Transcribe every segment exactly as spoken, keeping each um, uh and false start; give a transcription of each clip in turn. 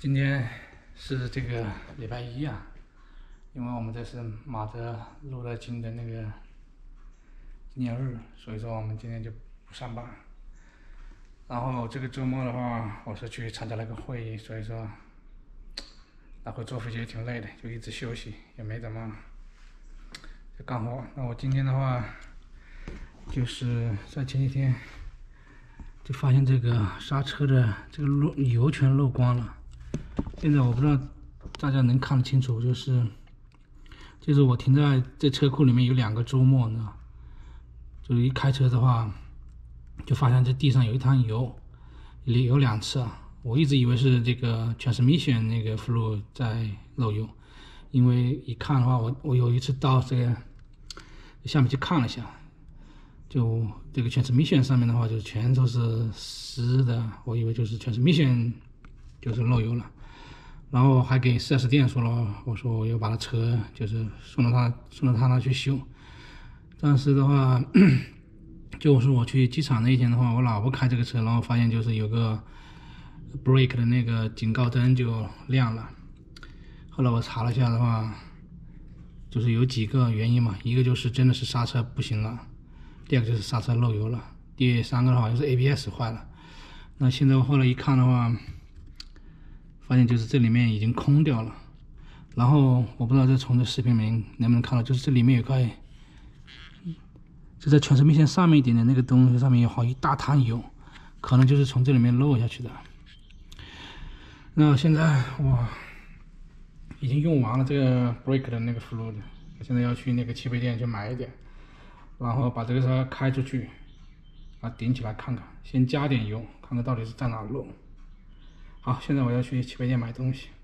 今天是这个礼拜一啊，因为我们这是马德路德金的那个纪念日，所以说我们今天就不上班。然后这个周末的话，我是去参加了个会议，所以说那会坐飞机也挺累的，就一直休息，也没怎么就干活。那我今天的话，就是在前几天就发现这个刹车的这个漏油全漏光了。现在我不知道大家能看得清楚，就是就是我停在这车库里面有两个周末呢，就是一开车的话，就发现这地上有一滩油，有两次啊。我一直以为是这个 transmission 那个 fluid 在漏油，因为一看的话，我我有一次到这个下面去看了一下，就这个 transmission 上面的话就全都是湿的，我以为就是 transmission 就是漏油了。然后还给 四 S 店说了，我说我要把他车就是送到他送到他那去修。但是的话，就是我去机场那一天的话，我老婆开这个车，然后发现就是有个 brake 的那个警告灯就亮了。后来我查了一下的话，就是有几个原因嘛，一个就是真的是刹车不行了，第二个就是刹车漏油了，第三个的话就是 A B S 坏了。那现在我后来一看的话，发现就是这里面已经空掉了。然后我不知道这从这视频里面能不能看到，就是这里面有块，就在transmission上面一点点那个东西上面有好一大滩油，可能就是从这里面漏下去的。那现在我已经用完了这个 brake 的那个 fluid， 我现在要去那个汽配店去买一点，然后把这个车开出去，啊顶起来看看，先加点油，看看到底是在哪漏。好，现在我要去汽配店买东西。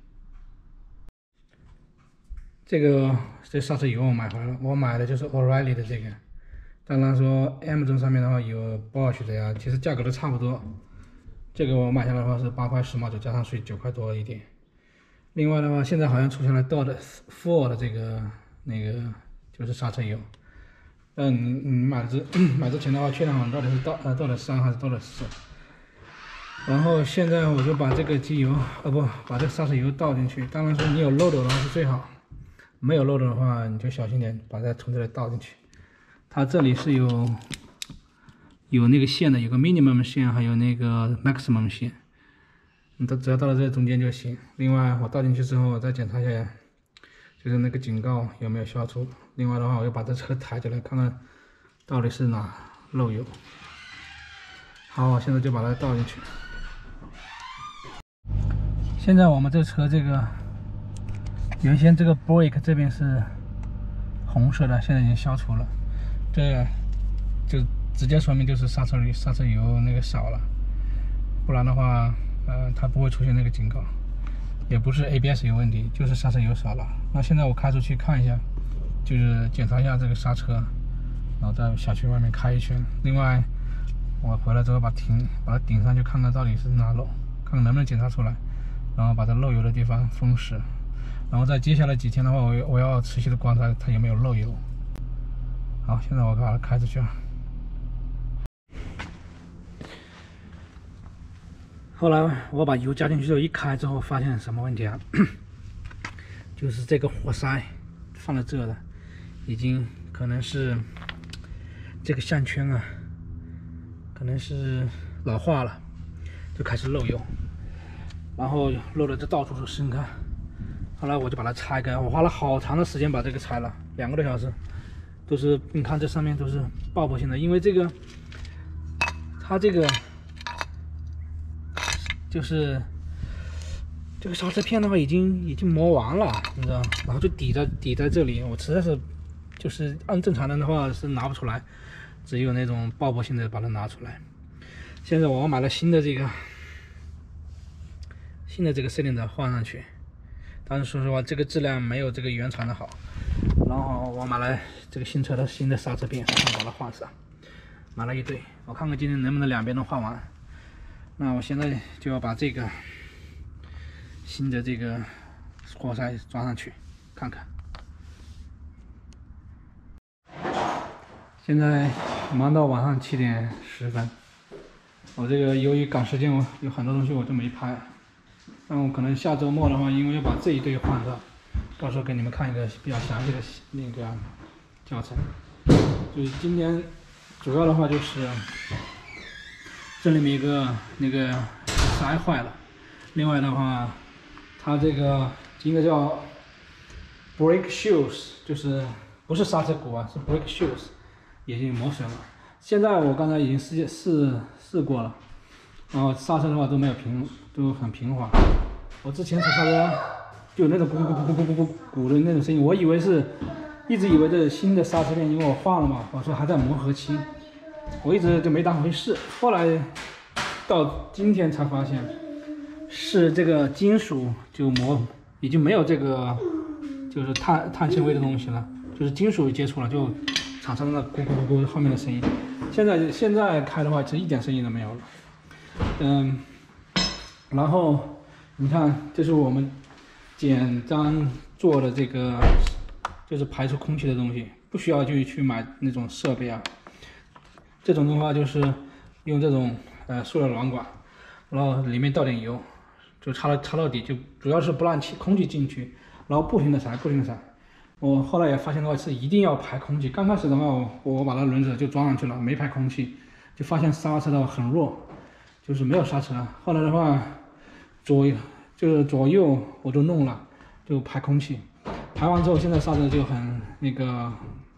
这个这刹车油我买回来了，我买的就是 O'Reilly 的这个。当然说 Amazon 上面的话有 Bosch 的呀，其实价格都差不多。这个我买下来的话是八块十毛九，加上税九块多一点。另外的话，现在好像出现了 Dot Four 的这个那个就是刹车油。但你你买之买之前的话，确认好到底是 Dot 呃 Dot 三还是 Dot 四。然后现在我就把这个机油，呃不，把这个刹车油倒进去。当然说你有漏斗的话是最好，没有漏斗的话你就小心点，把它从这里倒进去。它这里是有有那个线的，有个 minimum 线，还有那个 maximum 线，你都只要到了这中间就行。另外我倒进去之后，我再检查一下，就是那个警告有没有消除。另外的话，我又把这车抬起来，看看到底是哪漏油。好，我现在就把它倒进去。现在我们这车这个原先这个 brake 这边是红色的，现在已经消除了，这就直接说明就是刹车里刹车油那个少了，不然的话，呃，它不会出现那个警告，也不是 A B S 有问题，就是刹车油少了。那现在我开出去看一下，就是检查一下这个刹车，然后在小区外面开一圈。另外，我回来之后把停把它顶上去看看到底是哪漏，看看能不能检查出来。然后把它漏油的地方封实，然后在接下来几天的话，我我要持续的观察它有没有漏油。好，现在我把它开出去了。后来我把油加进去之后，一开之后发现什么问题啊？就是这个活塞放在这的，已经可能是这个项圈啊，可能是老化了，就开始漏油。然后漏的这到处是深坑，后来我就把它拆开，我花了好长的时间把这个拆了，两个多小时，都是你看这上面都是爆破性的，因为这个它这个就是这个刹车片的话已经已经磨完了，你知道，然后就抵在抵在这里，我实在是就是按正常人的话是拿不出来，只有那种爆破性的把它拿出来。现在我买了新的这个。新的这个 cylinder 换上去，但是说实话，这个质量没有这个原厂的好。然后我买了这个新车的新的刹车片，把它换上，买了一堆。我看看今天能不能两边都换完。那我现在就要把这个新的这个活塞装上去，看看。现在忙到晚上七点十分，我这个由于赶时间，我有很多东西我都没拍。 那我可能下周末的话，因为要把这一对换掉，到时候给你们看一个比较详细的那个教程。就是今天主要的话就是这里面一个那个塞坏了，另外的话，它这个应该叫 brake shoes， 就是不是刹车鼓啊，是 brake shoes， 也已经磨损了。现在我刚才已经试试试过了，然后刹车的话都没有平，都很平滑。我之前踩刹车就有那种咕咕咕咕咕咕咕咕的那种声音，我以为是，一直以为这是新的刹车片，因为我换了嘛，我说还在磨合期，我一直就没当回事。后来到今天才发现，是这个金属就磨，已经没有这个就是碳碳纤维的东西了，就是金属接触了，就产生了咕咕咕咕后面的声音。现在现在开的话，是一点声音都没有了。嗯，然后。你看，这是我们简单做的这个，就是排出空气的东西，不需要就去买那种设备啊。这种的话就是用这种呃塑料软管，然后里面倒点油，就插到插到底，就主要是不让气空气进去，然后不停的踩，不停的踩。我后来也发现的话是一定要排空气。刚开始的话，我我把那轮子就装上去了，没排空气，就发现刹车的话很弱，就是没有刹车。后来的话。左就是左右我都弄了，就排空气，排完之后，现在刹车就很那个，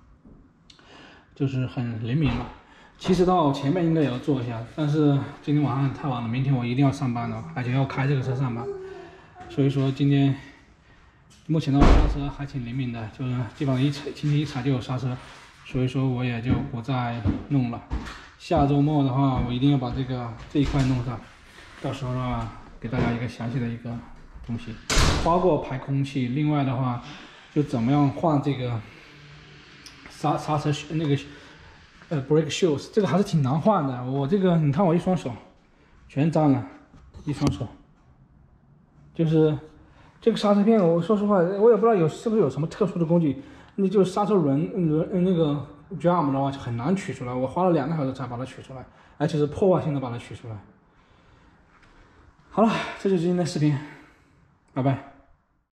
就是很灵敏了。其实到前面应该也要做一下，但是今天晚上太晚了，明天我一定要上班了，而且要开这个车上班，所以说今天目前的话刹车还挺灵敏的，就是基本上一踩轻轻一踩就有刹车，所以说我也就不再弄了。下周末的话，我一定要把这个这一块弄上，到时候的话。给大家一个详细的一个东西，包括排空气。另外的话，就怎么样换这个刹刹车那个呃 brake shoes， 这个还是挺难换的。我这个你看我一双手全脏了，一双手。就是这个刹车片，我说实话，我也不知道有是不是有什么特殊的工具，那就刹车轮轮那个 drum 的话就很难取出来，我花了两个小时才把它取出来，而且是破坏性的把它取出来。好了，这就是今天的视频，拜拜。